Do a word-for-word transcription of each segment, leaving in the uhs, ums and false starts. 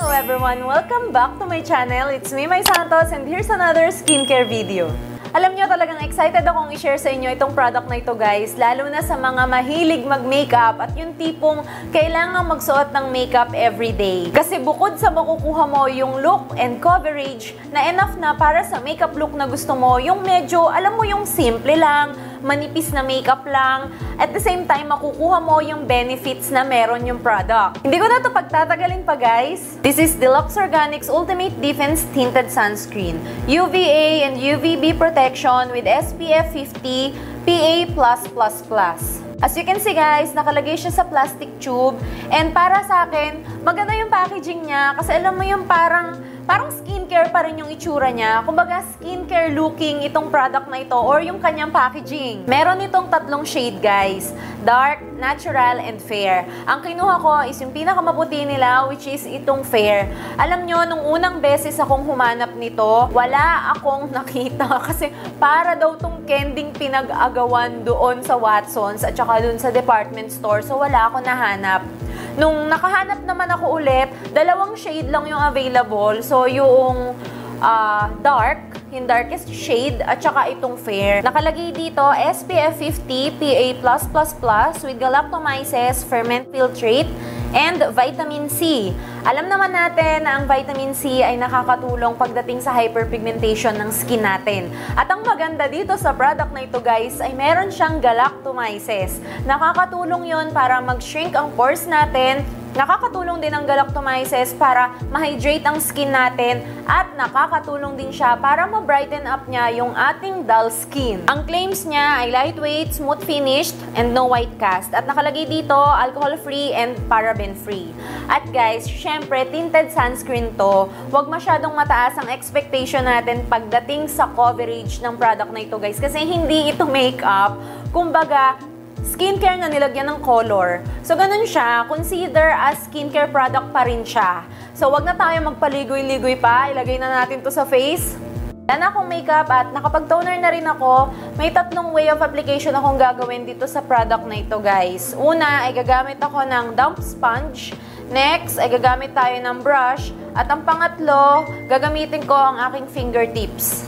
Hello everyone! Welcome back to my channel. It's me, Mai Santos, and here's another skincare video. Alam nyo, talagang excited akong i-share sa inyo itong product na ito, guys. Lalo na sa mga mahilig mag-makeup at yung tipong kailangan magsuot ng makeup everyday. Kasi bukod sa makukuha mo yung look and coverage na enough na para sa makeup look na gusto mo, yung medyo, alam mo, yung simple lang, manipis na makeup lang, at the same time, makukuha mo yung benefits na meron yung product. Hindi ko na ito pagtatagalin pa, guys. This is Deluxe Organics Ultimate Defense Tinted Sunscreen. U V A and U V B protection with S P F fifty P A plus plus plus. As you can see, guys, nakalagay siya sa plastic tube. And para sa akin, maganda yung packaging niya kasi alam mo yung parang parang skincare pa rin yung itsura niya. Kumbaga, skincare looking itong product na ito or yung kanyang packaging. Meron itong tatlong shade, guys. Dark, natural, and fair. Ang kinuha ko is yung pinakamaputi nila, which is itong fair. Alam nyo, nung unang beses akong humanap nito, wala akong nakita kasi para daw tong kending pinag-agawan doon sa Watsons at saka doon sa department store. So, wala ako nahanap. Nung nakahanap naman ako ulit, dalawang shade lang yung available. So, yung uh, dark, yung darkest shade, at saka itong fair. Nakalagay dito, S P F fifty P A plus plus plus with galactomyces, ferment filtrate, and vitamin C. Alam naman natin na ang vitamin C ay nakakatulong pagdating sa hyperpigmentation ng skin natin. At ang maganda dito sa product na ito, guys, ay meron siyang galactomyces. Nakakatulong yon para mag-shrink ang pores natin. Nakakatulong din ang galactomyces para ma-hydrate ang skin natin at nakakatulong din siya para ma-brighten up niya yung ating dull skin. Ang claims niya ay lightweight, smooth finished, and no white cast. At nakalagay dito, alcohol-free and paraben-free. At guys, syempre, tinted sunscreen to. Huwag masyadong mataas ang expectation natin pagdating sa coverage ng product na ito, guys. Kasi hindi ito makeup. Kumbaga, skincare na nilagyan ng color. So, ganun siya. Consider as skincare product pa rin siya. So, wag na tayo magpaligoy-ligoy pa. Ilagay na natin to sa face. Wala na akong makeup at nakapag-toner na rin ako. May tatlong way of application akong gagawin dito sa product na ito, guys. Una, ay gagamit ako ng damp sponge. Next, ay gagamit tayo ng brush. At ang pangatlo, gagamitin ko ang aking fingertips.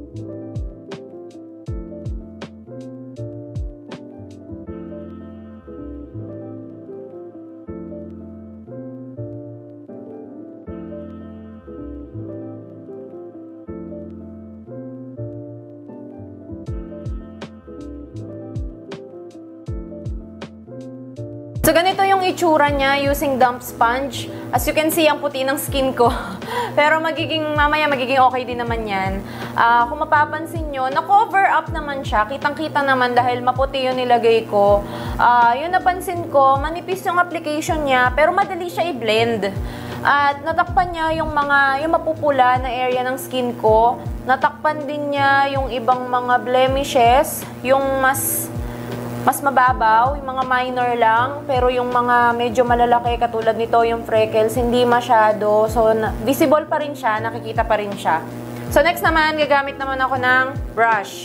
So, ganito yung itsura niya using damp sponge. As you can see, ang puti ng skin ko. Pero magiging, mamaya magiging okay din naman yan. Uh, kung mapapansin nyo, na-cover up naman siya. Kitang-kita naman dahil maputi yung nilagay ko. Uh, yun napansin ko, manipis yung application niya, pero madali siya i-blend. At natakpan niya yung mga, yung mapupula na area ng skin ko. Natakpan din niya yung ibang mga blemishes, yung mas mas mababaw, yung mga minor lang, pero yung mga medyo malalaki katulad nito, yung freckles, hindi masyado. So, visible pa rin siya, nakikita pa rin siya. So, next naman, gagamit naman ako ng brush.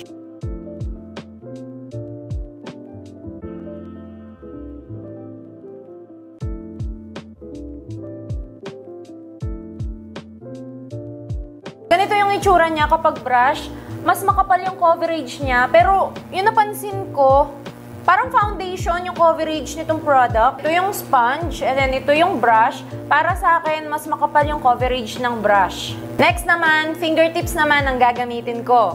Ganito yung itsura niya kapag brush. Mas makapal yung coverage niya, pero yun napansin ko, parang foundation yung coverage nitong product. Ito yung sponge, and then ito yung brush. Para sa akin, mas makapal yung coverage ng brush. Next naman, fingertips naman ang gagamitin ko.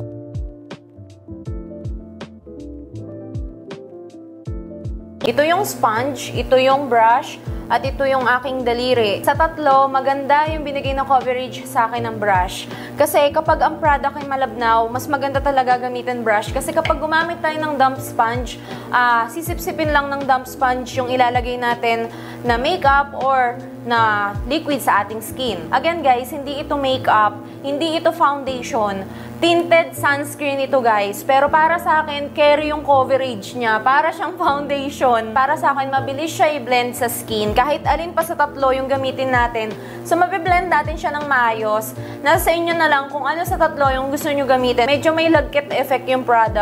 Ito yung sponge, ito yung brush, at ito yung aking daliri. Sa tatlo, maganda yung binigay na coverage sa akin ng brush. Kasi kapag ang product ay malabnaw, mas maganda talaga gamitin brush. Kasi kapag gumamit tayo ng damp sponge, uh, sisip-sipin lang ng damp sponge yung ilalagay natin na makeup or na liquid sa ating skin. Again, guys, hindi ito makeup, hindi ito foundation. Tinted sunscreen ito, guys. Pero para sa akin, carry yung coverage niya. Para siyang foundation. Para sa akin, mabilis siya i-blend sa skin. Kahit alin pa sa tatlo yung gamitin natin. So, mabiblend natin siya ng maayos. Nasa inyo na lang kung ano sa tatlo yung gusto nyo gamitin. Medyo may lagkit effect yung product.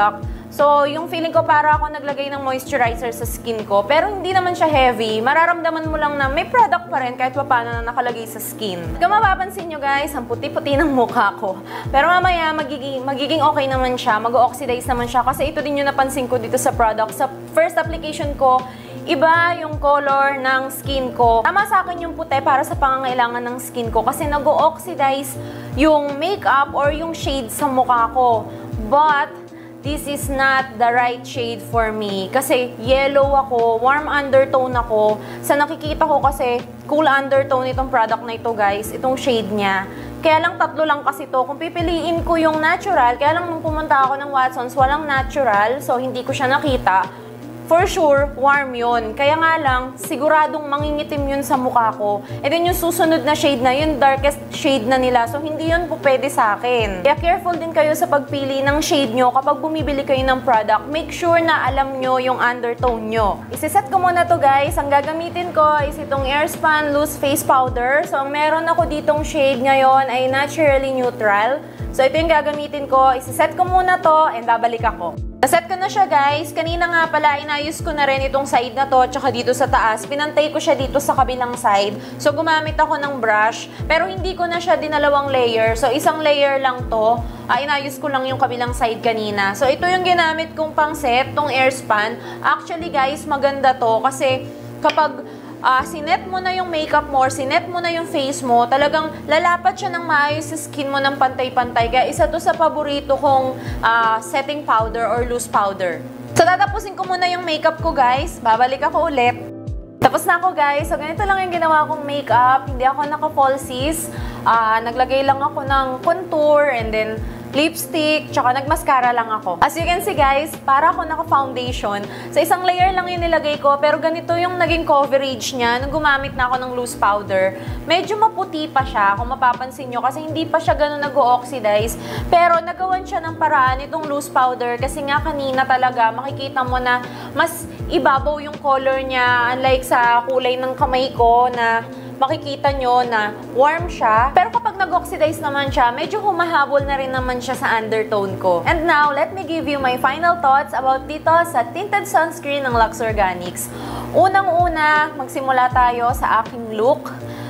So, yung feeling ko para ako naglagay ng moisturizer sa skin ko, pero hindi naman siya heavy. Mararamdaman mo lang na may product pa rin kahit pa paano na nakalagay sa skin. Kung mapapansin nyo guys, ang puti-puti ng mukha ko. Pero mamaya, magiging, magiging okay naman siya, mag-oxidize naman siya. Kasi ito din yung napansin ko dito sa product. Sa first application ko, iba yung color ng skin ko. Tama sa akin yung puti para sa pangangailangan ng skin ko kasi nag-oxidize yung makeup or yung shade sa mukha ko. But, this is not the right shade for me. Kasi yellow ako, warm undertone ako. Sa nakikita ko kasi, cool undertone itong product na ito guys, itong shade niya. Kaya lang tatlo lang kasi to. Kung pipiliin ko yung natural, kaya lang nung pumunta ako ng Watsons, walang natural, so hindi ko siya nakita. For sure, warm yun. Kaya nga lang, siguradong mangingitim yun sa mukha ko. And then yung susunod na shade na, yung darkest shade na nila. So, hindi yun po pwede sa akin. Kaya careful din kayo sa pagpili ng shade nyo kapag bumibili kayo ng product. Make sure na alam nyo yung undertone nyo. Isiset ko muna to guys. Ang gagamitin ko is itong Airspan Loose Face Powder. So, ang meron ako ditong shade ngayon ay Naturally Neutral. So, ito yung gagamitin ko. Isiset ko muna to and babalik ako. Naset ko na siya guys. Kanina nga pala, inayos ko na rin itong side na to, tsaka dito sa taas. Pinantay ko siya dito sa kabilang side. So, gumamit ako ng brush. Pero hindi ko na siya dinalawang layer. So, isang layer lang to. Uh, inayos ko lang yung kabilang side kanina. So, ito yung ginamit kong pang set, tong Airspan. Actually guys, maganda to kasi kapag Uh, sinet mo na yung makeup mo or sinet mo na yung face mo, talagang lalapat siya ng maayos sa skin mo ng pantay-pantay. Kaya isa to sa paborito kong uh, setting powder or loose powder. So, tatapusin ko muna yung makeup ko guys. Babalik ako ulit. Tapos na ako guys. So, ganito lang yung ginawa kong makeup. Hindi ako naka-falsies. Uh, naglagay lang ako ng contour and then lipstick, tsaka nagmascara lang ako. As you can see guys, para ako naka-foundation. So, isang layer lang yung nilagay ko, pero ganito yung naging coverage niya nung gumamit na ako ng loose powder. Medyo maputi pa siya, kung mapapansin nyo, kasi hindi pa siya ganun nag-o-oxidize. Pero nagawan siya ng paraan itong loose powder, kasi nga kanina talaga, makikita mo na mas ibabaw yung color niya, unlike sa kulay ng kamay ko na makikita nyo na warm siya. Pero kapag nag-oxidize naman siya, medyo humahabol na rin naman siya sa undertone ko. And now, let me give you my final thoughts about dito sa tinted sunscreen ng Lux Organics. Unang-una, magsimula tayo sa aking look.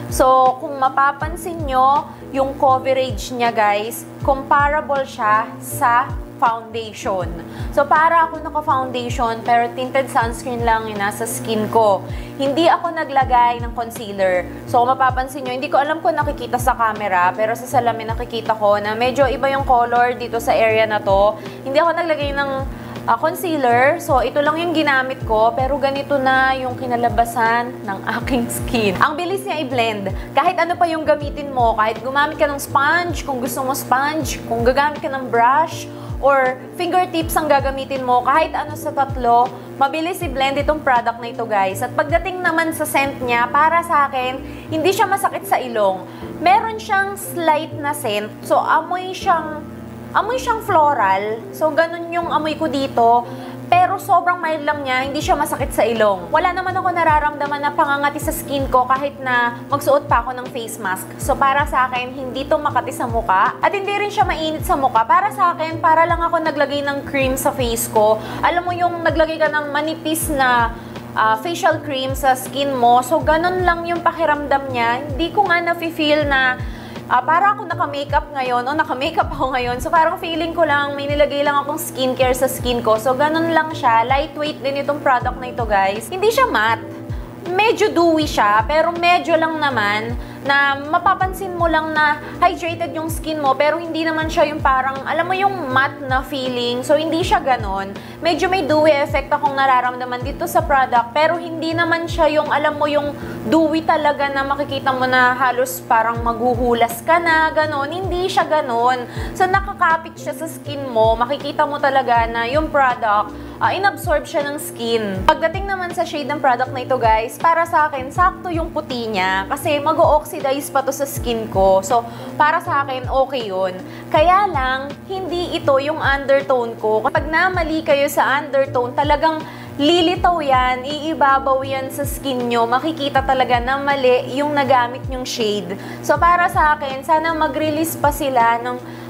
So, kung mapapansin nyo, yung coverage niya guys, comparable siya sa foundation. So, para ako naka-foundation, pero tinted sunscreen lang yung nasa skin ko. Hindi ako naglagay ng concealer. So, kung mapapansin nyo, hindi ko alam kung nakikita sa camera, pero sa salamin nakikita ko na medyo iba yung color dito sa area na to. Hindi ako naglagay ng uh, concealer. So, ito lang yung ginamit ko, pero ganito na yung kinalabasan ng aking skin. Ang bilis niya i-blend. Kahit ano pa yung gamitin mo, kahit gumamit ka ng sponge, kung gusto mo sponge, kung gagamit ka ng brush, or fingertips ang gagamitin mo, kahit ano sa tatlo, mabilis i-blend itong product na ito guys. At pagdating naman sa scent niya, para sa akin, hindi siya masakit sa ilong. Meron siyang slight na scent. So, amoy siyang, amoy siyang floral. So, ganun yung amoy ko dito. Pero sobrang mild lang niya, hindi siya masakit sa ilong. Wala naman ako nararamdaman na pangangati sa skin ko kahit na magsuot pa ako ng face mask. So para sa akin, hindi to makati sa muka. At hindi rin siya mainit sa muka. Para sa akin, para lang ako naglagay ng cream sa face ko. Alam mo yung naglagay ka ng manipis na uh, facial cream sa skin mo. So ganun lang yung pakiramdam niya. Hindi ko nga na-feel na Uh, para ako naka-makeup ngayon, o naka-makeup ako ngayon. So, parang feeling ko lang, may nilagay lang akong skincare sa skin ko. So, ganun lang siya. Lightweight din itong product na ito, guys. Hindi siya matte. Medyo dewy siya, pero medyo lang naman na mapapansin mo lang na hydrated yung skin mo, pero hindi naman siya yung parang, alam mo yung matte na feeling. So, hindi siya ganon. Medyo may dewy effect akong nararamdaman dito sa product, pero hindi naman siya yung, alam mo yung dewy talaga na makikita mo na halos parang maghuhulas ka na, ganon. Hindi siya ganon. So, nakakapit siya sa skin mo, makikita mo talaga na yung product, uh, inabsorb siya ng skin. Pagdating naman sa shade ng product na ito, guys, para sa akin, sakto yung puti niya kasi mag-o-oxidize pa to sa skin ko. So, para sa akin, okay yun. Kaya lang, hindi ito yung undertone ko. Kapag namali kayo sa undertone, talagang lilitaw yan, iibabaw yan sa skin nyo. Makikita talaga na mali yung nagamit nyong shade. So, para sa akin, sana mag-release pa sila ng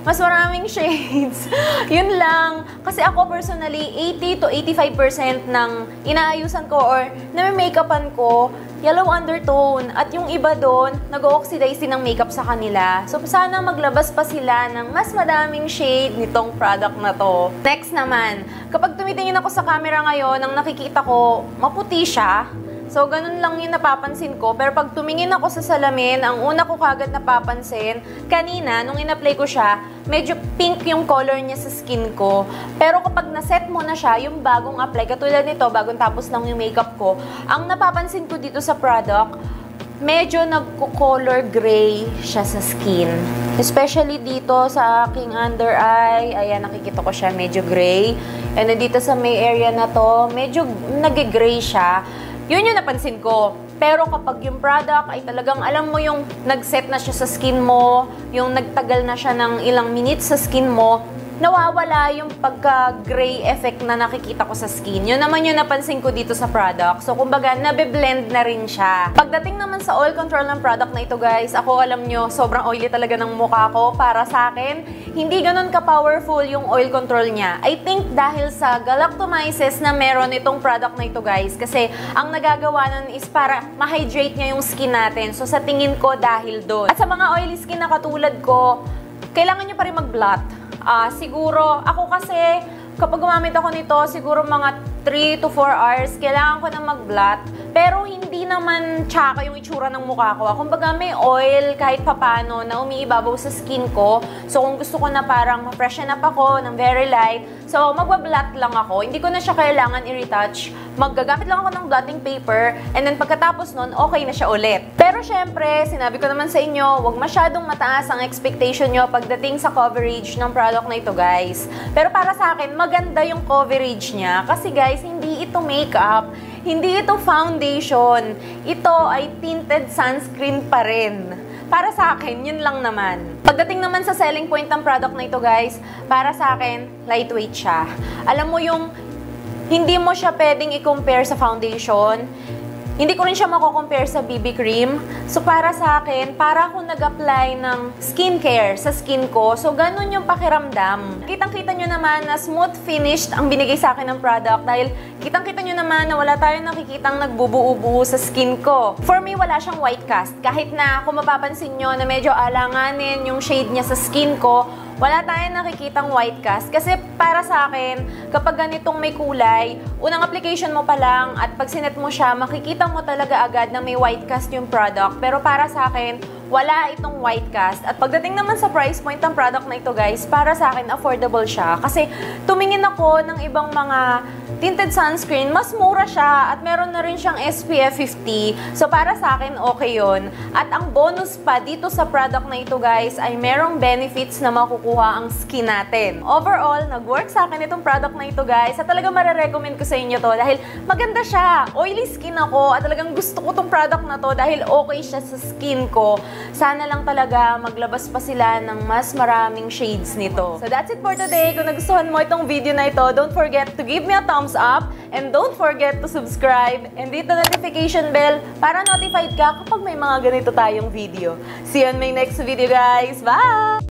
mas maraming shades. Yun lang. Kasi ako personally, eighty to eighty-five percent ng inaayusan ko or na-makeupan ko, yellow undertone. At yung iba doon, nag-oxidize din ng makeup sa kanila. So, sana maglabas pa sila ng mas madaming shade nitong product na to. Next naman, kapag tumitingin ako sa camera ngayon, ang nakikita ko, maputi siya. So, ganun lang yung napapansin ko. Pero pag tumingin ako sa salamin, ang una ko kagad napapansin, kanina, nung in-apply ko siya, medyo pink yung color niya sa skin ko. Pero kapag naset mo na siya, yung bagong apply, katulad nito, bagong tapos lang yung makeup ko, ang napapansin ko dito sa product, medyo nagko-color gray siya sa skin. Especially dito sa aking under eye, ayan, nakikita ko siya, medyo gray. And then dito sa may area na to, medyo nag-gray siya. Yun yung napansin ko. Pero kapag yung product ay talagang alam mo yung nag-set na siya sa skin mo, yung nagtagal na siya ng ilang minutes sa skin mo, nawawala yung pagka-gray effect na nakikita ko sa skin. Yun naman yung napansin ko dito sa product. So, kumbaga, nabe-blend na rin siya. Pagdating naman sa oil control ng product na ito, guys, ako alam nyo, sobrang oily talaga ng mukha ko. Para sa akin, hindi ganun ka-powerful yung oil control niya. I think dahil sa galactomyces na meron itong product na ito, guys. Kasi, ang nagagawa nun is para ma-hydrate niya yung skin natin. So, sa tingin ko, dahil doon. At sa mga oily skin na katulad ko, kailangan nyo pa rin mag-blot. Uh, siguro, ako kasi, kapag gumamit ako nito, siguro mga three to four hours, kailangan ko na mag-blot. Pero hindi naman tsaka yung itsura ng mukha ko. Kumbaga may oil kahit papano na umiibabaw sa skin ko. So kung gusto ko na parang ma-freshen up ako ng very light, so magbablot lang ako. Hindi ko na siya kailangan i-retouch. Maggagamit lang ako ng blotting paper and then pagkatapos nun, okay na siya ulit. Pero syempre, sinabi ko naman sa inyo, huwag masyadong mataas ang expectation nyo pagdating sa coverage ng product na ito, guys. Pero para sa akin, maganda yung coverage niya. Kasi guys, hindi ito makeup. Hindi ito foundation. Ito ay tinted sunscreen pa rin. Para sa akin, yun lang naman. Pagdating naman sa selling point ng product na ito, guys, para sa akin, lightweight siya. Alam mo yung, hindi mo siya pwedeng i-compare sa foundation. Hindi ko rin siya mako-compare sa B B cream. So, para sa akin, para ako nag-apply ng skincare sa skin ko. So, ganun yung pakiramdam. Kitang-kita nyo naman na smooth finished ang binigay sa akin ng product dahil kitang-kita nyo naman na wala tayong nakikitang nagbubuo-buo sa skin ko. For me, wala siyang white cast. Kahit na kung mapapansin nyo na medyo alanganin yung shade niya sa skin ko, wala tayong nakikitang white cast. Kasi para sa akin, kapag ganitong may kulay, unang application mo pa lang at pag sinet mo siya, makikita mo talaga agad na may white cast yung product. Pero para sa akin, wala itong white cast. At pagdating naman sa price point ng product na ito, guys, para sa akin, affordable siya. Kasi tumingin ako ng ibang mga tinted sunscreen, mas mura siya at meron na rin siyang S P F fifty. So, para sa akin, okay yun. At ang bonus pa dito sa product na ito, guys, ay merong benefits na makukuha ang skin natin. Overall, nag-work sa akin itong product na ito, guys. At talaga marirecommend ko sa inyo to dahil maganda siya. Oily skin ako at talagang gusto ko itong product na to dahil okay siya sa skin ko. Sana lang talaga maglabas pa sila ng mas maraming shades nito. So, that's it for today. Kung nagustuhan mo itong video na ito, don't forget to give me a thumbs up and don't forget to subscribe and hit the notification bell para notified ka kapag may mga ganito tayong video. See you on my next video, guys. Bye!